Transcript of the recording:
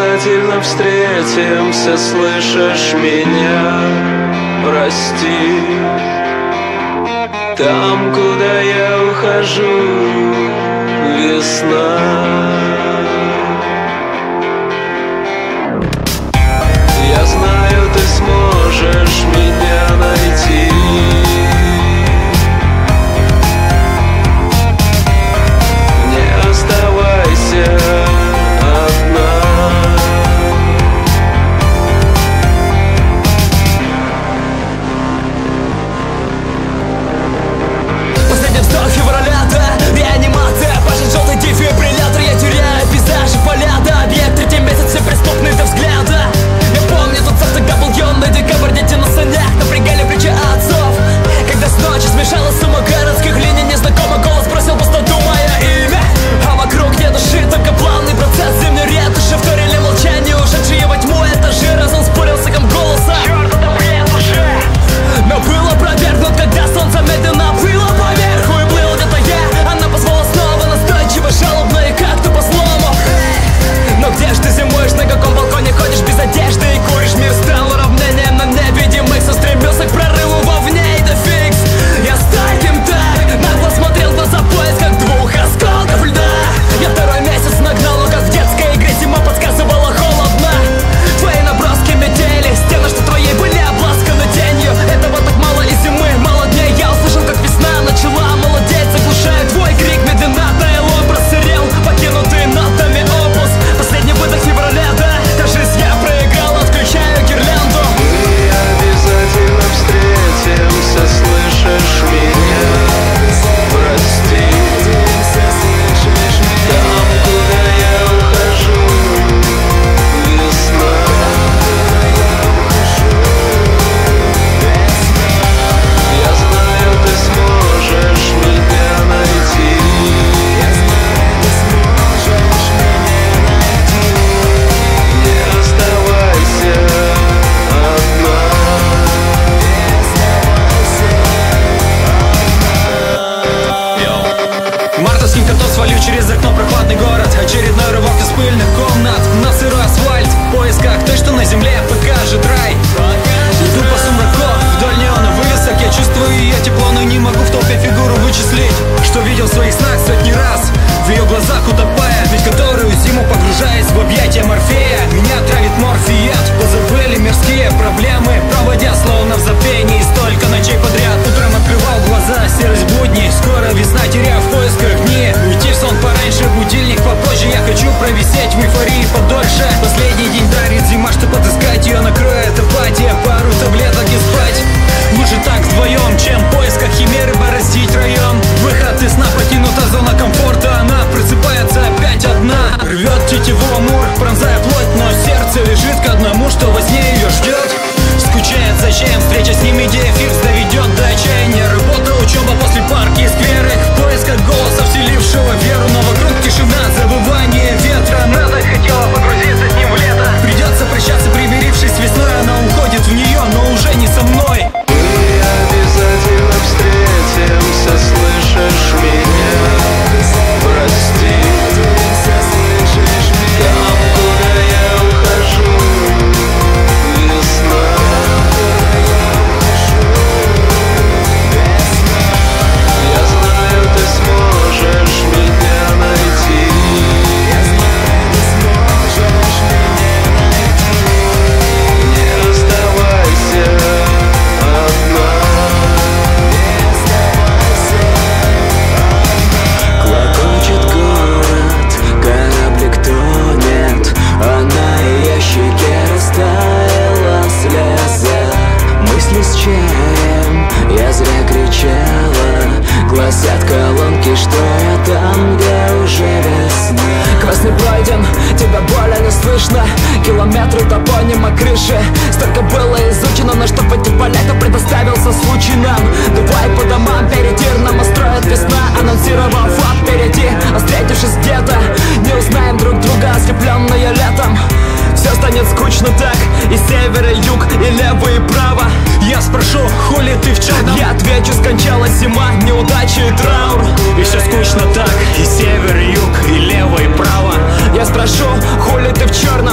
обязательно встретимся, слышишь меня? Прости. Там, куда я ухожу, весна. Я знаю, ты сможешь меня найти. Не оставайся одна. Последний вздох февраля, да, реанимация. Пашет желтый дефибриллятор, я теряю пейзажи, поля, да. Объект, третий месяц, все преступны до взгляда. Я помню тот цех, тогда был юный декабрь, дети на санях напрягали плечи отцов. Когда с ночи смешалась сумма городских линий, незнакомый голос бросил пустоту мое имя. А вокруг нет души, только плавный процесс зимней ретуши. Вторили молчание, ушедшие во тьму этажи. Разум спорил с эхом голоса. Черт, это бред уже. Но было пробергнут, когда солнце медленно плыло поверху. И плыл где-то я, она позвала снова, настойчиво, жалобно и как-то по-злому. Но где ж ты зимуешь, на каком балконе ходишь без одежды и куришь? Мир стал уравнением на невидимых, устремился к прорыву вовне, и да фикс. Я с таким так нагло смотрел в глаза поисках двух осколков льда. Я второй месяц нагнал, но как в детской игре зима подсказывала холодно. Твои наброски метели, стены, что твоей были обласканы тенью. Этого так мало и зимы, мало дней. Я услышал, как весна начала молодеть, заглушая твой крик. Медленно таял образ, серел, покинутый нотами опус. Последний выдох февраля, да, кажется, я проиграл, отключаю гирлянду. Мы обязательно встретимся, слышишь меня? Прости. Там, куда я ухожу, весна. Я знаю, ты сможешь меня найти. Не оставайся одна. Мартовским котом свалю через окно прохладный город. Очередной рывок из пыльных комнат на сырой асфальт. В поисках той, что на земле покажет рай. Иду по сумраку вдоль неоновых вывесок. Я чувствую ее тепло, но не могу в толпе фигуру вычислить. Что видел в своих снах сотни раз, в ее глазах утопая. Ведь которую зиму погружаясь в объятия Морфея. Меня травит морфият, позабыли мирские проблемы, проводя словно в забвении столько ночей подряд. Утром открывал глаза, серость будней. Скоро весна, теряю в поисках дни. Уйти в сон пораньше, будильник попозже. Я хочу провисеть в эйфории подольше. Последний день дарит зима, что подыскать ее накроет апатия. Пару таблеток и спать. Лучше так вдвоем, чем в поисках химеры бороздить район. Выход из сна, покинута зона комфорта. Она просыпается опять одна. Рвет тетиву амур, пронзая плоть, но сердце лежит к одному, что во сне ее ждет. Скучает за чаем, встреча с ним, идея фикс доведет до отчаяния. Работа, учеба, после парки и скверы. В поисках голоса, вселившего веру. Но вокруг тишина, забывание ветра. Надо хотела погрузиться с ним в лето. Придется прощаться, примирившись с весной. Она уходит в нее, но уже не со мной. Мы обязательно встретимся, слышишь меня? Прости. Там, куда я ухожу, весна. Я знаю, ты сможешь меня найти. Не оставайся одна. Клокочет город, кораблик тонет, а на ее щеке растаяла слеза. Мысли с чаем, я зря кричала. Гласят колонки, что я там, где уже весна. Квест не пройден, тебя более не слышно. Километры топонима крыши. Столько было изучено, но чтоб эти поляка предоставился случай нам. Давай по домам, впереди нам устроит весна. Анонсировал флаг впереди, а встретившись где-то, не узнаем друг друга, ослепленные летом. Все станет скучно так, и север, и юг, и лево, и право. Я спрошу, хули ты в черном? Я отвечу, скончалась зима, неудачи и траур. И все скучно так, и север, и юг, и лево, и право. Я спрошу, хули ты в черном?